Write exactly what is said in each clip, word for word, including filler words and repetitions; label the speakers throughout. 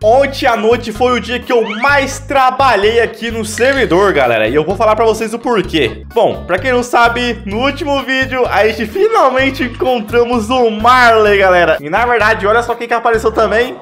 Speaker 1: Ontem à noite foi o dia que eu mais trabalhei aqui no servidor, galera. E eu vou falar pra vocês o porquê. Bom, pra quem não sabe, no último vídeo a gente finalmente encontramos o Marley, galera. E na verdade, olha só quem que apareceu também.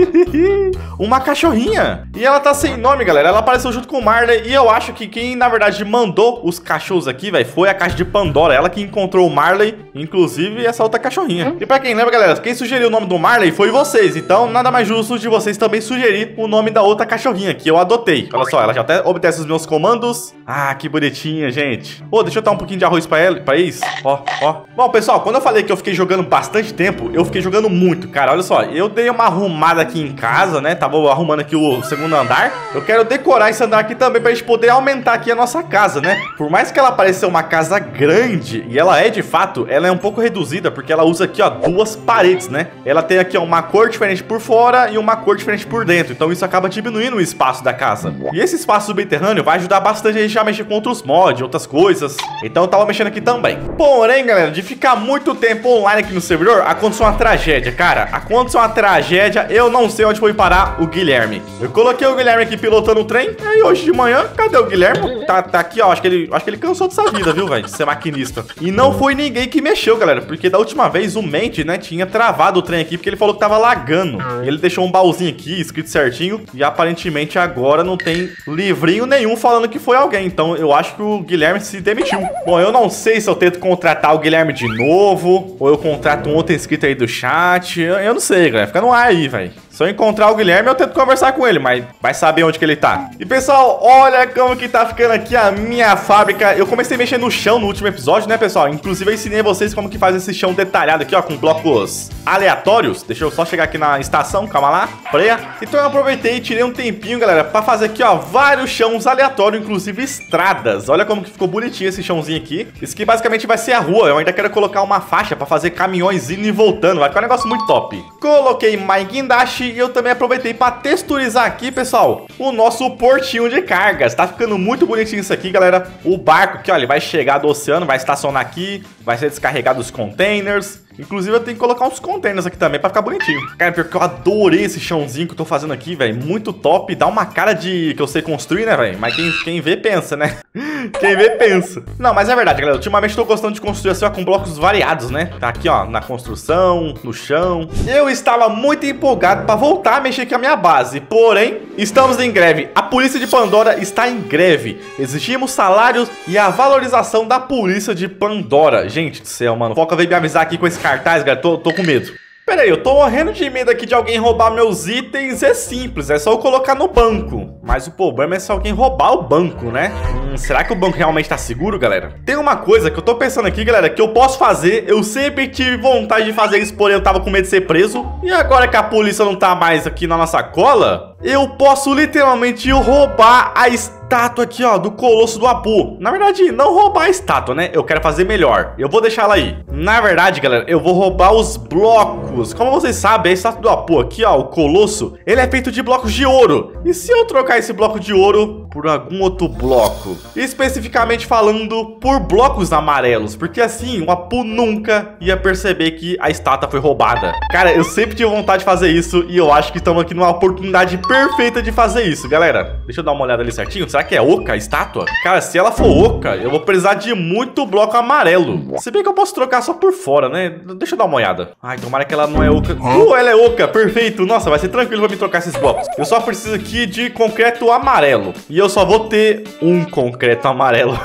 Speaker 1: Uma cachorrinha. E ela tá sem nome, galera. Ela apareceu junto com o Marley. E eu acho que quem, na verdade, mandou os cachorros aqui, velho, foi a caixa de Pandora. Ela que encontrou o Marley, inclusive essa outra cachorrinha. E pra quem lembra, galera, quem sugeriu o nome do Marley foi vocês. Então, nada mais justo de vocês também sugerir o nome da outra cachorrinha que eu adotei. Olha só, ela já até obedece os meus comandos. Ah, que bonitinha, gente. Pô, deixa eu dar um pouquinho de arroz pra ela, pra isso. Ó, ó. Bom, pessoal, quando eu falei que eu fiquei jogando bastante tempo, eu fiquei jogando muito, cara. Olha só, eu dei uma arrumada aqui em casa, né? Tava arrumando aqui o segundo andar. Eu quero decorar esse andar aqui também pra gente poder aumentar aqui a nossa casa, né? Por mais que ela pareça ser uma casa grande, e ela é de fato, ela é um pouco reduzida, porque ela usa aqui, ó, duas paredes, né? Ela tem aqui, ó, uma cor diferente por fora e uma cor diferente por dentro. Então isso acaba diminuindo o espaço da casa. E esse espaço subterrâneo vai ajudar bastante a gente a mexer com outros mods, outras coisas. Então eu tava mexendo aqui também. Porém, galera, de ficar muito tempo online aqui no servidor, aconteceu uma tragédia, cara. Aconteceu uma tragédia, eu não sei onde foi parar o Guilherme. Eu coloquei o Guilherme aqui pilotando o trem, aí hoje de manhã, cadê o Guilherme? Tá, tá aqui, ó, acho que ele, acho que ele cansou dessa vida, viu, velho, de ser maquinista. E não foi ninguém que mexeu, galera, porque da última vez o Mente, né, tinha travado o trem aqui, porque ele falou que tava lagando. E ele deixou um baúzinho aqui, escrito certinho, e aparentemente agora não tem livrinho nenhum falando que foi alguém. Então eu acho que o Guilherme se demitiu. Bom, eu não sei se eu tento contratar o Guilherme de novo, ou eu contrato um outro inscrito aí do chat. Eu, eu não sei, galera, fica no ar aí, velho. Se eu encontrar o Guilherme, eu tento conversar com ele, mas vai saber onde que ele tá. E pessoal, olha como que tá ficando aqui a minha fábrica. Eu comecei a mexer no chão no último episódio, né, pessoal? Inclusive eu ensinei vocês como que faz esse chão detalhado aqui, ó, com blocos aleatórios. Deixa eu só chegar aqui na estação, calma lá, freia. Então eu aproveitei e tirei um tempinho, galera, pra fazer aqui, ó, vários chãos aleatórios, inclusive estradas. Olha como que ficou bonitinho esse chãozinho aqui. Isso aqui basicamente vai ser a rua. Eu ainda quero colocar uma faixa pra fazer caminhões indo e voltando. Vai ficar um negócio muito top. Coloquei mais guindaste. E eu também aproveitei para texturizar aqui, pessoal, o nosso portinho de cargas. Tá ficando muito bonitinho isso aqui, galera. O barco aqui, ó, ele vai chegar do oceano, vai estacionar aqui, vai ser descarregado os containers. Inclusive eu tenho que colocar uns containers aqui também pra ficar bonitinho. Cara, porque eu adorei esse chãozinho que eu tô fazendo aqui, velho. Muito top. Dá uma cara de que eu sei construir, né, velho? Mas quem, quem vê, pensa, né? Quem vê, pensa. Não, mas é verdade, galera. Ultimamente eu tô gostando de construir assim, ó, com blocos variados, né? Tá aqui, ó, na construção, no chão. Eu estava muito empolgado pra voltar a mexer com a minha base. Porém, estamos em greve. A polícia de Pandora está em greve. Exigimos salários e a valorização da polícia de Pandora. Gente do céu, mano. Foca veio me avisar aqui com esse cartaz, galera, tô, tô com medo. Pera aí, eu tô morrendo de medo aqui de alguém roubar meus itens. É simples, é só eu colocar no banco. Mas o problema é se alguém roubar o banco, né? Hum, será que o banco realmente tá seguro, galera? Tem uma coisa que eu tô pensando aqui, galera, que eu posso fazer. Eu sempre tive vontade de fazer isso, porém eu tava com medo de ser preso. E agora que a polícia não tá mais aqui na nossa cola, eu posso literalmente roubar a estátua aqui, ó, do Colosso do Apu. Na verdade, não roubar a estátua, né? Eu quero fazer melhor. Eu vou deixar ela aí. Na verdade, galera, eu vou roubar os blocos. Como vocês sabem, a estátua do Apu aqui, ó, o Colosso, ele é feito de blocos de ouro. E se eu trocar esse bloco de ouro por algum outro bloco? Especificamente falando, por blocos amarelos. Porque assim, o Apu nunca ia perceber que a estátua foi roubada. Cara, eu sempre tive vontade de fazer isso e eu acho que estamos aqui numa oportunidade perfeita de fazer isso, galera. Deixa eu dar uma olhada ali certinho. Será que é oca a estátua? Cara, se ela for oca, eu vou precisar de muito bloco amarelo. Se bem que eu posso trocar só por fora, né? Deixa eu dar uma olhada. Ai, tomara que ela não é oca. Uh, ela é oca, perfeito. Nossa, vai ser tranquilo pra me trocar esses blocos. Eu só preciso aqui de concreto amarelo. E eu só vou ter um concreto amarelo.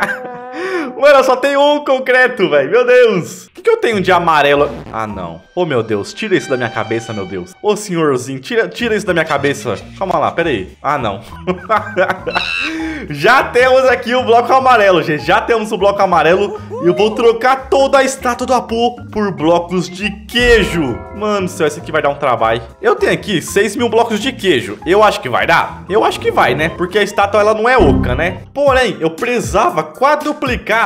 Speaker 1: Mano, eu só tenho um concreto, velho. Meu Deus. O que, que eu tenho de amarelo? Ah, não. Oh, meu Deus. Tira isso da minha cabeça, meu Deus. Ô, senhorzinho, tira, tira isso da minha cabeça. Calma lá, pera aí. Ah, não. Já temos aqui o bloco amarelo, gente. Já temos o bloco amarelo. E eu vou trocar toda a estátua do Apu por blocos de queijo. Mano do céu, esse aqui vai dar um trabalho. Eu tenho aqui seis mil blocos de queijo. Eu acho que vai dar? Eu acho que vai, né? Porque a estátua, ela não é oca, né? Porém, eu precisava quadruplicar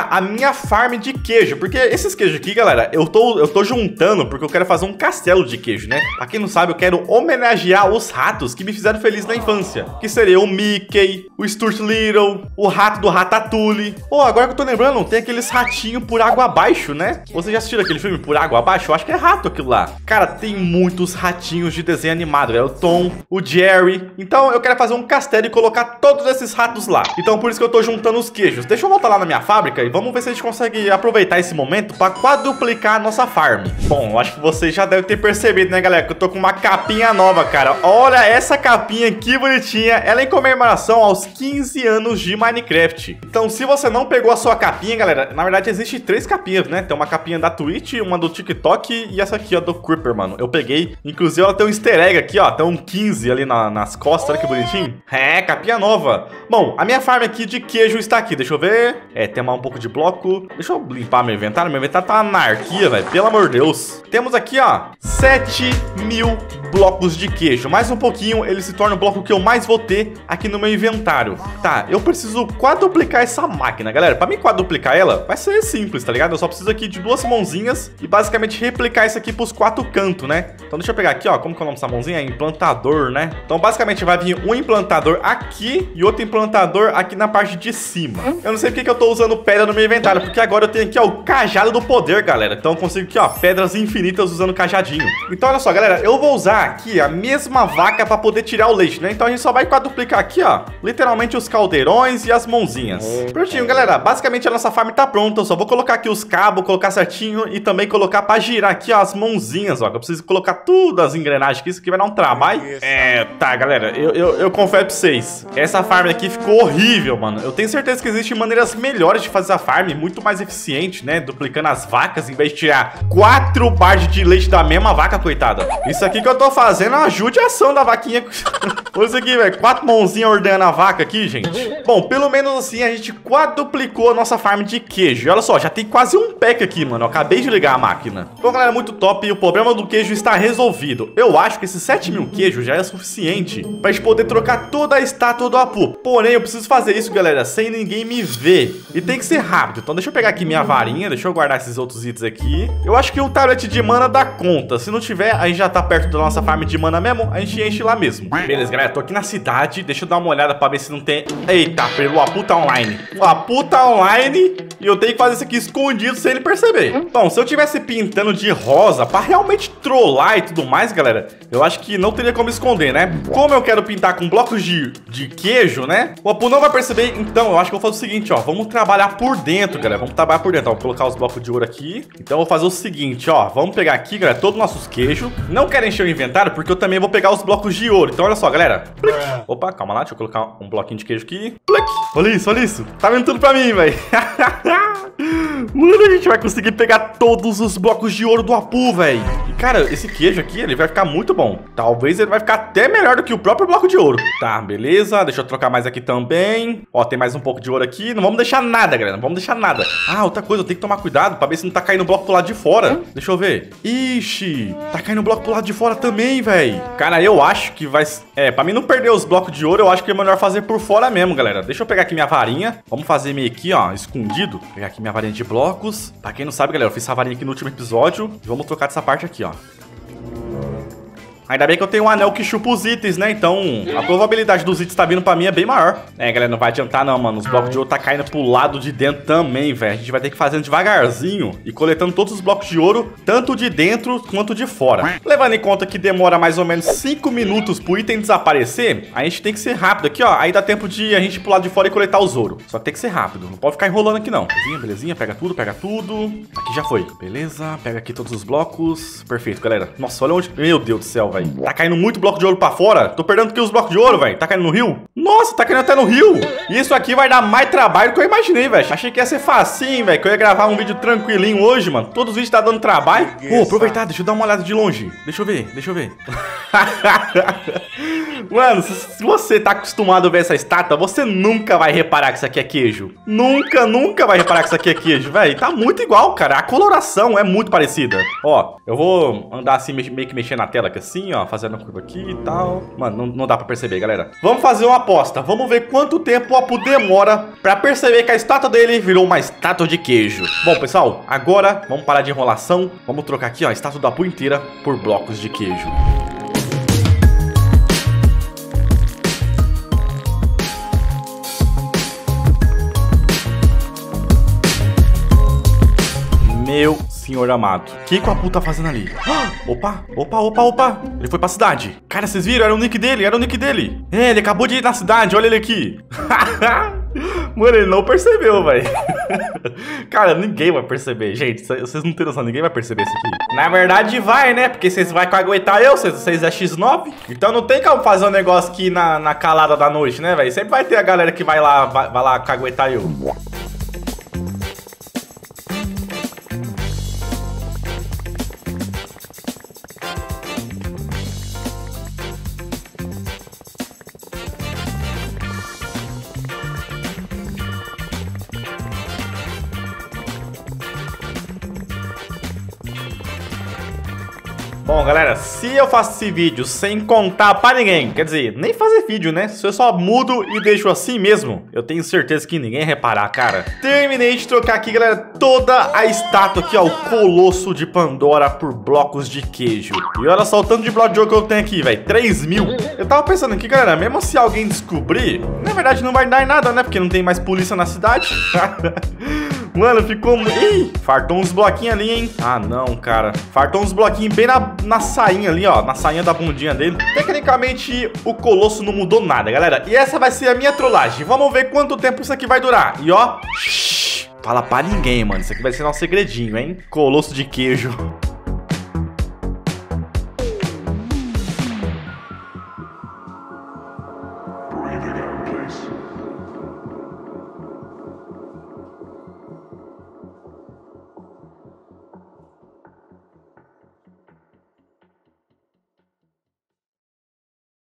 Speaker 1: começar a minha farm de queijo. Porque esses queijos aqui, galera, eu tô, eu tô juntando porque eu quero fazer um castelo de queijo, né? Pra quem não sabe, eu quero homenagear os ratos que me fizeram feliz na infância. Que seria o Mickey, o Stuart Little, o rato do Ratatouille. Oh, agora que eu tô lembrando, tem aqueles ratinhos por água abaixo, né? Vocês já assistiram aquele filme Por Água Abaixo? Eu acho que é rato aquilo lá. Cara, tem muitos ratinhos de desenho animado, velho. O Tom, o Jerry. Então eu quero fazer um castelo e colocar todos esses ratos lá. Então por isso que eu tô juntando os queijos. Deixa eu voltar lá na minha fábrica e vamos ver se a gente consegue aproveitar esse momento pra quadruplicar a nossa farm. Bom, eu acho que vocês já devem ter percebido, né, galera, que eu tô com uma capinha nova, cara. Olha essa capinha que bonitinha. Ela é em comemoração aos quinze anos de Minecraft. Então se você não pegou a sua capinha, galera, na verdade existe três capinhas, né? Tem uma capinha da Twitch, uma do TikTok e essa aqui, ó, do Creeper, mano. Eu peguei, inclusive ela tem um easter egg aqui, ó. Tem um quinze ali na, nas costas, olha que bonitinho. É, capinha nova. Bom, a minha farm aqui de queijo está aqui, deixa eu ver. É, tem um pouco de bloco. Deixa eu limpar meu inventário. Meu inventário tá uma anarquia, velho, pelo amor de Deus. Temos aqui, ó, sete mil blocos de queijo. Mais um pouquinho, ele se torna o bloco que eu mais vou ter aqui no meu inventário. Tá, eu preciso quadruplicar essa máquina, galera. Pra mim quadruplicar ela, vai ser simples, tá ligado? Eu só preciso aqui de duas mãozinhas e basicamente replicar isso aqui pros quatro cantos, né? Então deixa eu pegar aqui, ó, como que é o nome dessa mãozinha? É implantador, né? Então basicamente vai vir um implantador aqui e outro implantador aqui na parte de cima. Eu não sei porque que eu tô usando pedra no meu inventário, porque agora eu tenho aqui, ó, o cajado do poder, galera. Então eu consigo aqui, ó, pedras infinitas usando o cajadinho. Então olha só, galera, eu vou usar aqui a mesma vaca pra poder tirar o leite, né? Então a gente só vai quadruplicar aqui, ó, literalmente os caldeirões e as mãozinhas. Prontinho, galera, basicamente a nossa farm tá pronta. Eu só vou colocar aqui os cabos, colocar certinho e também colocar pra girar aqui, ó, as mãozinhas, ó, que eu preciso colocar tudo as engrenagens aqui. Isso aqui vai dar um trabalho. É, tá, galera, eu, eu, eu confesso pra vocês, essa farm aqui ficou horrível, mano. Eu tenho certeza que existem maneiras melhores de fazer a farm, muito mais eficiente, né? Duplicando as vacas, em vez de tirar quatro barras de leite da mesma vaca, coitada. Isso aqui que eu tô fazendo é uma judiação da vaquinha. Olha isso aqui, velho. Quatro mãozinhas ordenando a vaca aqui, gente. Bom, pelo menos assim a gente quadruplicou a nossa farm de queijo. E olha só, já tem quase um pack aqui, mano. Eu acabei de ligar a máquina. Bom, galera, muito top. E o problema do queijo está resolvido. Eu acho que esses sete mil queijos já é suficiente pra gente poder trocar toda a estátua do Apu. Porém, eu preciso fazer isso, galera, sem ninguém me ver. E tem que ser rápido. Então deixa eu pegar aqui minha varinha. Deixa eu guardar esses outros itens aqui. Eu acho que o tablet de mana dá conta. Se não tiver, a gente já tá perto da nossa farm de mana mesmo. A gente enche lá mesmo. Beleza, galera. Tô aqui na cidade. Deixa eu dar uma olhada pra ver se não tem... Eita, o Apu tá online. O Apu tá online e eu tenho que fazer isso aqui escondido sem ele perceber. Bom, se eu tivesse pintando de rosa pra realmente trollar e tudo mais, galera, eu acho que não teria como esconder, né? Como eu quero pintar com blocos de, de queijo, né? O Apu não vai perceber. Então, eu acho que eu vou fazer o seguinte, ó. Vamos trabalhar por dentro, galera. Vamos trabalhar por dentro. Ó, vou colocar os blocos de ouro aqui. Então, eu vou fazer o seguinte, ó. Vamos pegar aqui, galera, todos os nossos queijos. Não quero encher o inventário, porque eu também vou pegar os blocos de ouro. Então, olha só, galera. Plic. Opa, calma lá. Deixa eu colocar um bloquinho de queijo aqui. Plic. Olha isso, olha isso. Tá vendo tudo pra mim, velho. Mano, a gente vai conseguir pegar todos os blocos de ouro do Apu, velho. E, cara, esse queijo aqui, ele vai ficar muito bom. Talvez ele vai ficar até melhor do que o próprio bloco de ouro. Tá, beleza. Deixa eu trocar mais aqui também. Ó, tem mais um pouco de ouro aqui. Não vamos deixar nada, galera. Não vamos deixar nada. Ah, outra coisa, eu tenho que tomar cuidado pra ver se não tá caindo bloco pro lado de fora. Deixa eu ver. Ixi, tá caindo bloco pro lado de fora também, velho. Cara, eu acho que vai... É, pra mim não perder os blocos de ouro, eu acho que é melhor fazer por fora mesmo, galera. Deixa eu pegar aqui minha varinha. Vamos fazer meio aqui, ó, escondido. Vou pegar aqui minha varinha de blocos. Pra quem não sabe, galera, eu fiz essa varinha aqui no último episódio. E vamos trocar dessa parte aqui, ó. Ainda bem que eu tenho um anel que chupa os itens, né? Então, a probabilidade dos itens tá vindo pra mim é bem maior. É, galera, não vai adiantar não, mano. Os blocos de ouro tá caindo pro lado de dentro também, velho. A gente vai ter que ir fazendo devagarzinho e coletando todos os blocos de ouro, tanto de dentro quanto de fora. Levando em conta que demora mais ou menos cinco minutos pro item desaparecer, a gente tem que ser rápido aqui, ó. Aí dá tempo de a gente ir pro lado de fora e coletar os ouro. Só que tem que ser rápido, não pode ficar enrolando aqui não. Belezinha, belezinha, pega tudo, pega tudo. Aqui já foi. Beleza, pega aqui todos os blocos. Perfeito, galera. Nossa, olha onde... Meu Deus do céu, velho. Tá caindo muito bloco de ouro pra fora. Tô perdendo aqui os blocos de ouro, velho. Tá caindo no rio? Nossa, tá caindo até no rio. Isso aqui vai dar mais trabalho do que eu imaginei, velho. Achei que ia ser facinho, velho. Que eu ia gravar um vídeo tranquilinho hoje, mano. Todos os vídeos tá dando trabalho. Pô, aproveitar, deixa eu dar uma olhada de longe. Deixa eu ver, deixa eu ver. Mano, se você tá acostumado a ver essa estátua, você nunca vai reparar que isso aqui é queijo. Nunca, nunca vai reparar que isso aqui é queijo, velho. Tá muito igual, cara. A coloração é muito parecida. Ó, eu vou andar assim, meio que mexer na tela aqui assim, assim, ó, fazendo a curva aqui e tal. Mano, não, não dá pra perceber, galera. Vamos fazer uma aposta. Vamos ver quanto tempo o Apu demora pra perceber que a estátua dele virou uma estátua de queijo. Bom, pessoal, agora vamos parar de enrolação. Vamos trocar aqui, ó, a estátua do Apu inteira por blocos de queijo. Meu senhor amado. O que, que o Apu tá fazendo ali? Ah, opa, opa, opa, opa. Ele foi pra cidade. Cara, vocês viram? Era o nick dele, era o nick dele. É, ele acabou de ir na cidade, olha ele aqui. Mano, ele não percebeu, velho. Cara, ninguém vai perceber. Gente, vocês não têm noção, ninguém vai perceber isso aqui. Na verdade vai, né? Porque vocês vão aguentar eu, vocês, vocês é X nove. Então não tem como fazer um negócio aqui na, na calada da noite, né, velho? Sempre vai ter a galera que vai lá, vai, vai lá caguetar eu. Bom, galera, se eu faço esse vídeo sem contar pra ninguém, quer dizer, nem fazer vídeo, né? Se eu só mudo e deixo assim mesmo, eu tenho certeza que ninguém reparar, cara. Terminei de trocar aqui, galera, toda a estátua aqui, ó, o Colosso de Pandora por blocos de queijo. E olha só o tanto de bloco de ouro que eu tenho aqui, velho, três mil. Eu tava pensando aqui, galera, mesmo se alguém descobrir, na verdade não vai dar em nada, né? Porque não tem mais polícia na cidade. Mano, ficou... Ih, fartou uns bloquinhos ali, hein? Ah, não, cara. Fartou uns bloquinhos bem na, na sainha ali, ó. Na sainha da bundinha dele. Tecnicamente, o Colosso não mudou nada, galera. E essa vai ser a minha trollagem. Vamos ver quanto tempo isso aqui vai durar. E, ó... Shhh, fala pra ninguém, mano. Isso aqui vai ser nosso segredinho, hein? Colosso de queijo.